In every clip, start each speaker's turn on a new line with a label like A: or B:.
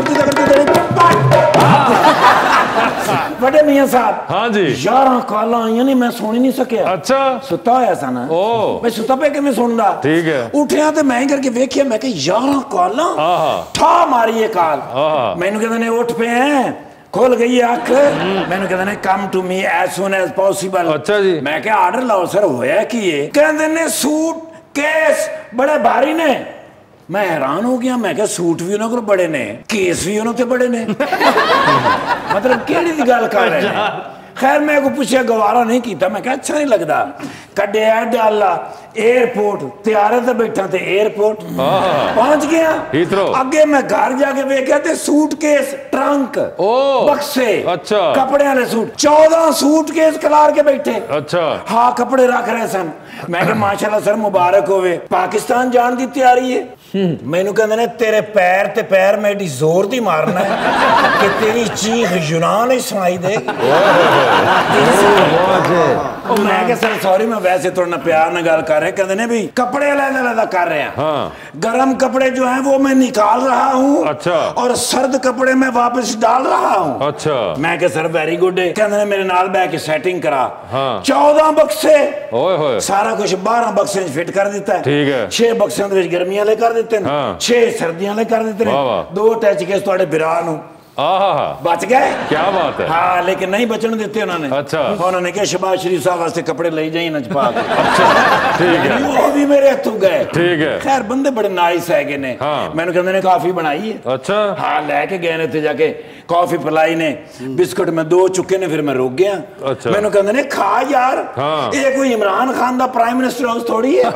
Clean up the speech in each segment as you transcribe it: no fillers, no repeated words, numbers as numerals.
A: बड़े मियां साहब
B: हाँ जी
A: 11 काला आईया नहीं मैं सुन ही नहीं सकिया
B: अच्छा
A: सुता होया सा ना मैं सुता पे किवें सुनदा ठीक है उठिया ते मैं करके वेखिया मैं कि 11 काला ठा मारी ये काल मैनू कहंदे ने उठ पे हैं खोल गई अख मैंने कहते ने come to me as soon as possible अच्छा जी मैं क्या ऑर्डर लाओ सर होया की ये कहते ने सूट केस बड़े भारी ने मैं हैरान हो गया मैं क्या सूट भी उन्होंने को बड़े ने केस भी उन्होंने बड़े ने मतलब केड़ी दी गल कर रहे हैं खैर मैं को पूछा गवारा नहीं किया मैं क्या अच्छा नहीं लगता कड्डिया डाला एयरपोर्ट त्यारे ते बैठा ते एयरपोर्ट पहुंच गया अगे मैं घर जाके वेख्या ते सूटकेस ट्रंक बक्से अच्छा कपड़े वाले सूट 14 सूटकेस कलार के बैठे अच्छा हाँ कपड़े रख रहे सन मैं क्या माशाल्लाह सर मुबारक होवे पाकिस्तान जान की तैयारी है मैनू कहंदे ने तेरे पैर ते पैर में एडी जोर दी मारना है कि तेरी चीख यूनान ही सुनाई देगी मैं क्या सर सॉरी मैं वैसे थोड़ा प्यार ना गल कर रहे कहते ने भी कपड़े अलग कर रहे हैं गर्म कपड़े जो हैं वो मैं निकाल रहा हूँ अच्छा और सर्द कपड़े मैं वापस डाल रहा हूँ अच्छा मैं क्या सर वेरी गुड है कहते ने मेरे नाल बैठ के सेटिंग करा 14 बक्से सारा कुछ 12 बक्से फिट कर दिता है ठीक है 6 बक्सियां दे विच गर्मियां ले कर दिते हैं 6 सर्दियां ले कर दिते हैं 2 टच केस तुहाडे बिरा नूं बच गए क्या बात है हाँ लेकिन नहीं बचने देते उन्होंने अच्छा उन्होंने कहा शहबाज शरीफ साहब वास्ते कपड़े ले जाइए नच पा के अच्छा ठीक है वो भी मेरे हथों गए ठीक है खैर बंदे बड़े नाइस है ने मैंने कहंदे ने काफी बनाई है अच्छा हाँ लेके गए ने ते जाके कॉफी पिलाई ने बिस्कुट में 2 चुके ने फिर मैं रुक गया अच्छा मैंने कहंदे ने खा यार ये कोई Imran Khan the prime minister house थोड़ी है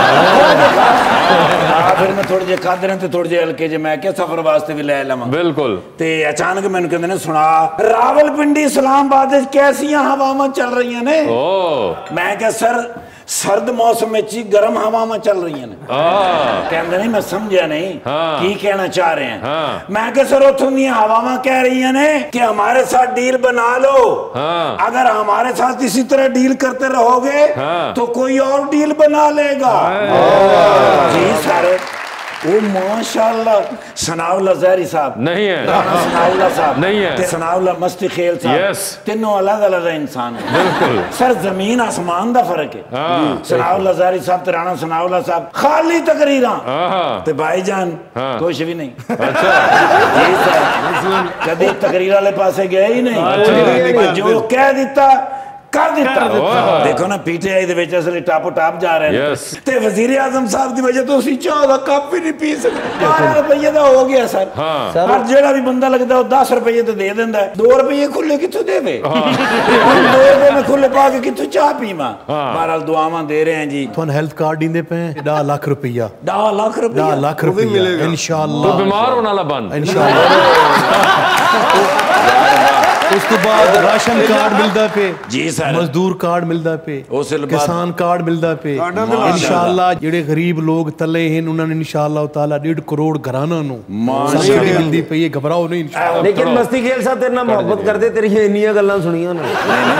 A: फिर मैं थोड़े जे खादे ने ते थोड़े जे हल्के जे मैं क्या सफर वास्ते भी ले लवां बिल्कुल ते अचानक मैंने कहते ने सुना रावलपिंडी इस्लामाबाद कैसियां हवावां चल रही ने मैं क्या सर सर्द मौसम में गर्म हवावां चल रही ने कहते नहीं मैं समझा नहीं की कहना चाह रहे हैं मैं क्या सर उथों दी हवावां कह रही ने कि हमारे साथ डील बना लो अगर हमारे साथ इसी तरह डील करते रहोगे तो कोई और डील बना लेगा जी सर ओ माशाल्लाह सनाउल्लाह ज़हरी साहब नहीं है सनाउल्लाह साहब नहीं है सनाउल्लाह मस्ती खेल साहब यस तीनों अलग-अलग इंसान हैं बिल्कुल सर जमीन आसमान दा फर्क है सनाउल्लाह ज़हरी साहब राणा सनाउल्लाह साहब खाली तकरीरां ते भाईजान कुछ भी नहीं अच्छा जी सर कभी तकरीर वाले पासे गए ही नहीं जो कह दिता कर दिता देखो ना पीटीआई दे विच असली टापो टाप जा रहे हैं ते वजीर आजम साहब दी वजह तो असीं चाह दा कप भी नहीं पी सकते 12 रुपए दा हो गया सर हर जेड़ा भी बंदा लगदा वो 10 रुपए ते दे देंदा है 2 रुपए खुले किथों देवे 2 रुपए में खुले पा के किथों चाह पीवा बहरहाल दुआवां दे रहे हैं जी
C: तुहानू हेल्थ कार्ड दींदे पे 10 लाख रुपया
A: 10 लाख रुपया
C: 10 लाख रुपया इंशाअल्लाह
B: तो बीमार होने वाला बंद
C: इंशाअल्लाह उसके बाद राशन कार्ड मिलता पे
A: जी सर
C: मजदूर कार्ड मिलता पे किसान कार्ड मिलता पे इंशाअल्लाह जेड़े गरीब लोग तले हैं उन्होंने इंशाअल्लाह ताला 1.5 करोड़ घराना नु सब्सिडी मिलती पे ये घबराओ नहीं इंशाअल्लाह
D: लेकिन मस्ती खेल साहब तेरे नाल मोहब्बत करदे तेरी इन्नियां गल्लां सुनियां ना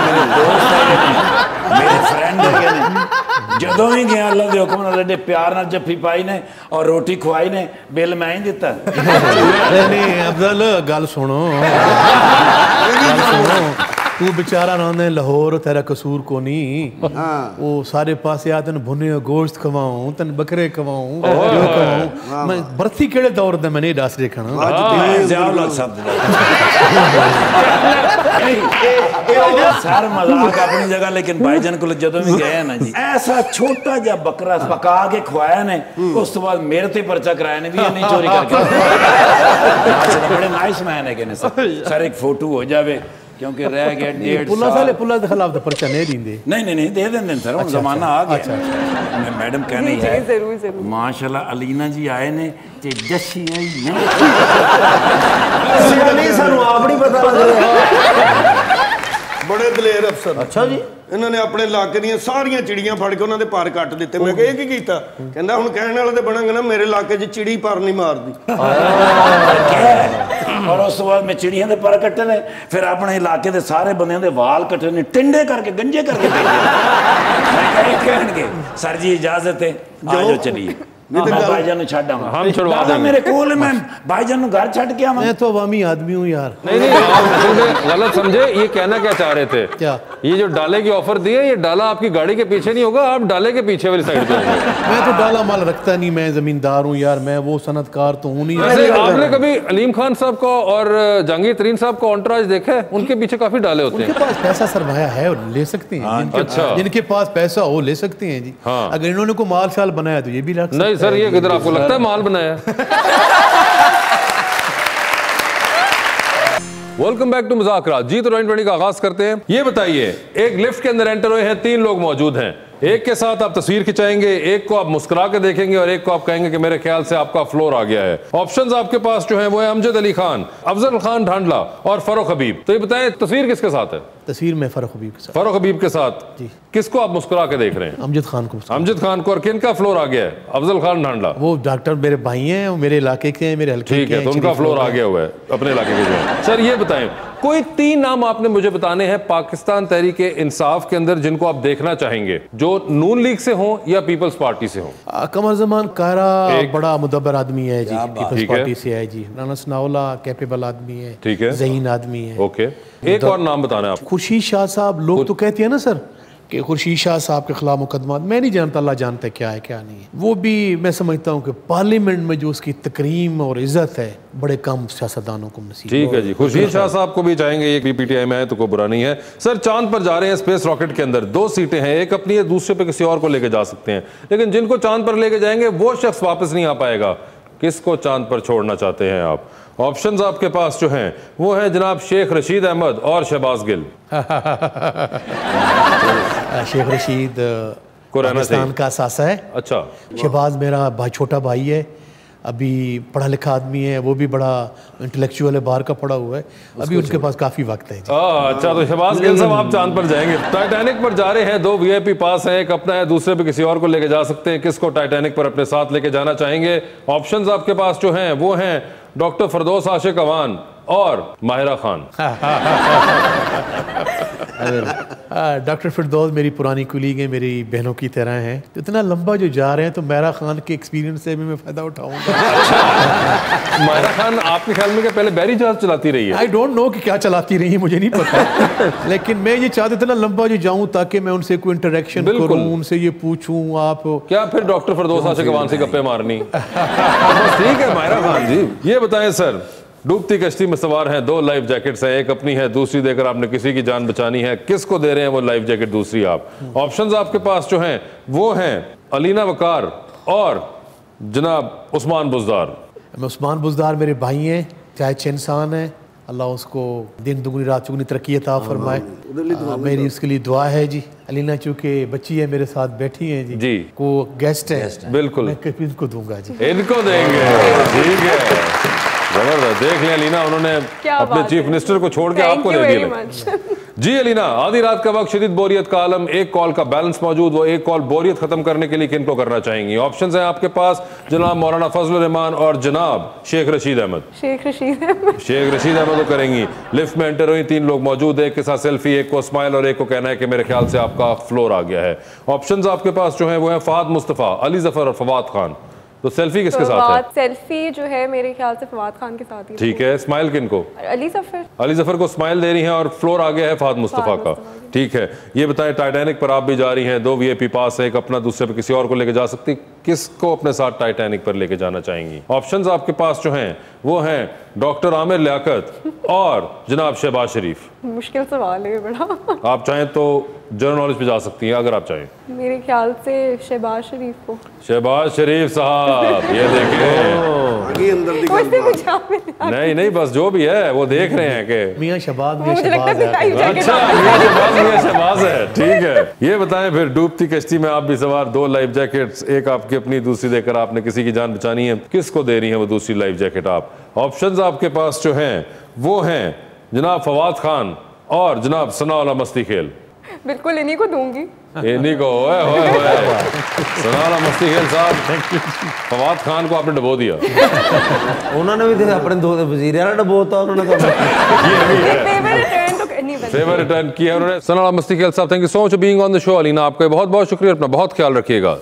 A: मेरे फ्रेंड है जदों ही गया अल्लाह दे हुक्म नाल एडे प्यार नाल जफ्फी पाई ने और रोटी खुआई ने बिल मैं ही दिता
C: नहीं अफजल गल सुनो तू बेचारा रहंदे लाहौर तेरा कसूर को नहीं वो सारे पासे आ तेन भुने गोश्त खवाऊं तेन बकरे खवाऊं जो खवाऊं मैं बरसी केड़े दौर दे मैंने दस देखना
A: सर मजाक अपनी जगह लेकिन भाईजान को जदों भी गए ना जी ऐसा छोटा जा बकरा पका के खवाया ने उस तो बाद मेरे ते पर्चा कराया ने भी नहीं चोरी करके बड़े नाइस मैन है के सर एक फोटो हो जावे क्योंकि रह गया 1.5 साल
C: पुलिस के खिलाफ तो पर्चा नहीं दींदे
A: नहीं दे देंगे सर हुन जमाना आ गया अच्छा मैडम कहने है माशाल्लाह अलीना जी आए ने ते जस्सी आई
D: नहीं सानू आप नहीं पता लग रहा
E: बड़े दलेर अफसर
D: अच्छा जी
E: इन्होंने अपने इलाके दी सारियां चिड़ियां फड़ के उन्होंने पर कट दिते मैं कहा की कीता कहंदा हुण कहण वाले ते बनांगे ना मेरे इलाके च चिड़ी पर नहीं मारदी
A: और उस बाद में चिड़ियां दे पर कट्टे ने फिर अपने इलाके दे सारे बंदियां दे वाल कट्टे ने टिंडे करके गंजे करके भेजे मैं कहे कहणगे सर जी इजाजत है आ जाओ चलिए
E: नहीं तो
A: भाईजान नु छड़ आवा
B: हम छुड़वा देंगे
A: मेरे कोल मैं भाईजान नु घर छड़ के आवा
C: मैं तो अवामी आदमी हूँ यार।
B: नहीं आप गलत समझे, ये कहना क्या चाह रहे थे?
C: क्या?
B: ये जो डाले की ऑफर दी है, ये डाला आपकी गाड़ी के पीछे नहीं होगा, आप डाले के पीछे वाली साइड पे होंगे।
C: मैं तो डाला माल रखता नहीं, मैं जमींदार हूँ यार, मैं वो सनतकार तो हूँ नहीं।
B: वैसे आपने कभी अलीम खान साहब को और जहांगीर तरीन साहब को ऑन्टराज देखा है? उनके पीछे काफी डाले होते हैं।
C: उनके पास पैसा सरमाया है और ले सकते हैं।
B: अच्छा।
C: जिनके पास पैसा हो ले सकते हैं जी।
B: हाँ।
C: अगर इन्होंने को माल शाल बनाया तो ये भी रख
B: नहीं सर, ये किधर आपको लगता है माल बनाया? Welcome back to Muzakarat. जी तो 2020 का आगाज करते हैं। ये बताइए, एक लिफ्ट के अंदर एंटर हुए हैं, 3 लोग मौजूद हैं। एक के साथ आप तस्वीर खिंचाएंगे, एक को आप मुस्कुरा के देखेंगे और एक को आप कहेंगे कि मेरे ख्याल से आपका फ्लोर आ गया है। ऑप्शंस आपके पास जो है वो है अमजद अली खान, अफजल खान ढांडला और फरोख हबीब। तो ये बताएं तस्वीर किसके साथ है?
C: तस्वीर में फरोख हबीब के साथ।
B: फरोख हबीब के साथ
C: जी।
B: किसको आप मुस्कुरा के देख रहे हैं?
C: अमजद खान को।
B: अमजद खान को। और किनका फ्लोर आ गया है? अफजल खान ढांडला।
C: वो डॉक्टर मेरे भाई हैं, वो मेरे इलाके के हैं, मेरे हल्के
B: ठीक है, तो उनका फ्लोर आ गया हुआ है अपने इलाके के जो है। सर ये बताएं, कोई 3 नाम आपने मुझे बताने हैं पाकिस्तान तहरीक इंसाफ के अंदर जिनको आप देखना चाहेंगे, जो नून लीग से हो या पीपल्स पार्टी से हो।
C: कमर जमान कारा बड़ा मुदब्बर आदमी है जी, पीपल्स पार्टी से है जी। राना सनाउल्लाह कैपेबल आदमी है,
B: ठीक है,
C: ज़हीन आदमी है।
B: ओके, एक और नाम बताना आप।
C: खुर्शीद शाह साहब, लोग तो कहते हैं ना सर कि खुर्शीद शाह साहब के खिलाफ मुकदमा, मैं नहीं जानता, अल्लाह जानता है क्या है क्या नहीं है। वो भी मैं समझता हूँ कि पार्लियामेंट में जो उसकी तकरीम और इज्जत है बड़े कम सियासतदानों को नसीब।
B: ठीक है जी, खुर्शीद शाह साहब को भी चाहेंगे, ये पीटीआई में है तो कोई बुरा नहीं है। सर चांद पर जा रहे हैं स्पेस रॉकेट के अंदर, 2 सीटें हैं, एक अपनी है, दूसरे पे किसी और को लेके जा सकते हैं, लेकिन जिनको चांद पर लेके जाएंगे वो शख्स वापस नहीं आ पाएगा। किसको चांद पर छोड़ना चाहते हैं आप? ऑप्शंस आपके पास जो हैं वो है जनाब शेख रशीद अहमद और शहबाज गिल।
C: शेख रशीद पाकिस्तान का सासा है।
B: अच्छा।
C: शहबाज मेरा भाई, छोटा भाई है, अभी पढ़ा लिखा आदमी है, वो भी बड़ा इंटेलेक्चुअल है, बाहर का पढ़ा हुआ है, अभी उनके पास काफी वक्त है।
B: अच्छा, तो शहबाज गिल साहब आप चांद पर जाएंगे। टाइटैनिक पर जा रहे हैं, 2 वीआईपी पास हैं, एक अपना है, दूसरे पे किसी और को लेके जा सकते हैं। किसको टाइटैनिक पर अपने साथ लेके जाना चाहेंगे? ऑप्शंस आपके पास जो हैं वो हैं डॉक्टर फरदौस आशिक अवान और माहिरा खान।
C: डॉक्टर फिरदौस मेरी पुरानी कुलीग है, मेरी बहनों की तरह हैं। तो इतना लंबा जो जा रहे हैं तो माहिरा खान के एक्सपीरियंस से भी मैं फायदा उठाऊंगा।
B: माहिरा खान आपके ख्याल में क्या पहले बैरी जहाज चलाती रही है?
C: आई डोंट नो कि क्या चलाती रही है, मुझे नहीं पता। लेकिन मैं ये चाहता इतना लंबा जो जाऊं ताकि मैं उनसे कोई इंटरेक्शन करूं, उनसे ये पूछूं आप
B: क्या फिर डॉक्टर फरदौस आशिक अवान से गप्पे मारनी। ठीक है माहिरा खान जी, ये बताएं सर, डूबती कश्ती में सवार हैं, 2 लाइफ जैकेट्स हैं, एक अपनी है, दूसरी देकर आपने किसी की जान बचानी है। किसको दे रहे हैं वो लाइफ जैकेट दूसरी आप? ऑप्शंस आपके पास जो हैं वो हैं अलीना वकार और जनाब उस्मान बुज़दार।
C: उस्मान बुज़दार मेरे भाई हैं, चाहे अच्छे इंसान है, अल्लाह उसको दिन दुगनी रात चुगनी तरक्की अता फरमाए, मेरी उसके लिए दुआ है जी। अलीना चूंकि बच्ची है, मेरे साथ बैठी है जी, को गेस्ट है,
B: बिल्कुल
C: मैं इनको दूंगा जी,
B: इनको देंगे। ठीक है, जबरदस्त। देख लिया अलीना, उन्होंने अपने चीफ मिनिस्टर को छोड़ के आपको दे दिया। जी अलीना, आधी रात का वक्त, शदीद बोरियत का आलम, एक कॉल का बैलेंस मौजूद, वो एक कॉल बोरियत खत्म करने के लिए किनको करना चाहेंगी? ऑप्शंस हैं आपके पास जनाब मौलाना फजल रहमान और जनाब शेख रशीद अहमद।
F: शेख रशीद अहमद को करेंगी।
B: लिफ्ट में एंटर हुई, 3 लोग मौजूद है, एक के साथ सेल्फी, एक को स्माइल और एक को कहना है कि मेरे ख्याल से आपका फ्लोर आ गया है। ऑप्शंस आपके पास जो है वो है फहद मुस्तफ़ा, अली जफर और फवाद खान। तो सेल्फी किसके साथ है?
F: सेल्फी जो है मेरे ख्याल से फवाद खान के साथ ही।
B: ठीक है, स्माइल किनको?
F: अली जफर।
B: अली जफर को स्माइल दे रही हैं और फ्लोर आ गया है फहद मुस्तफ़ा का। ठीक है, ये बताएं टाइटैनिक पर आप भी जा रही हैं, 2 वीआईपी पास है, एक अपना, दूसरे पे किसी और को लेके जा सकती, किसको अपने साथ टाइटैनिक पर लेके जाना चाहेंगी? ऑप्शंस आपके पास जो हैं वो हैं डॉक्टर आमिर लियाकत और जनाब शहबाज शरीफ।
F: मुश्किल सवाल है बड़ा।
B: आप चाहें तो जनरल नॉलेज पे जा सकती हैं अगर आप चाहें।
F: मेरे ख्याल से शहबाज शरीफ को।
B: शहबाज शरीफ साहब, ये देखें नहीं बस जो भी है वो देख रहे हैं कि
C: मियां शहबाज है।
B: अच्छा, मियां शहबाज है। ठीक है, ये बताएं फिर डूबती कश्ती में आप भी सवार, 2 लाइफ जैकेट्स, एक आपकी अपनी, दूसरी देकर आपने किसी की जान बचानी है, किसको दे रही है वो दूसरी लाइफ जैकेट आप? ऑप्शंस आपके पास जो हैं वो हैं जनाब फवाद खान और जनाब सनाउल्लाह मस्ती खेल।
F: बिल्कुल इन्हीं को दूंगी।
B: इन्हीं को सनाउल्लाह मस्ती खेल साहब। फवाद खान को आपने डबो दिया।
D: उन्होंने भी अपने 2 वजीर डबोता, उन्होंने
B: फेवर रिटर्न किया उन्होंने। सनाउल्लाह मस्ती खेल साहब, thank you so much being on the show. Alina आपका बहुत बहुत शुक्रिया, अपना बहुत ख्याल रखिएगा।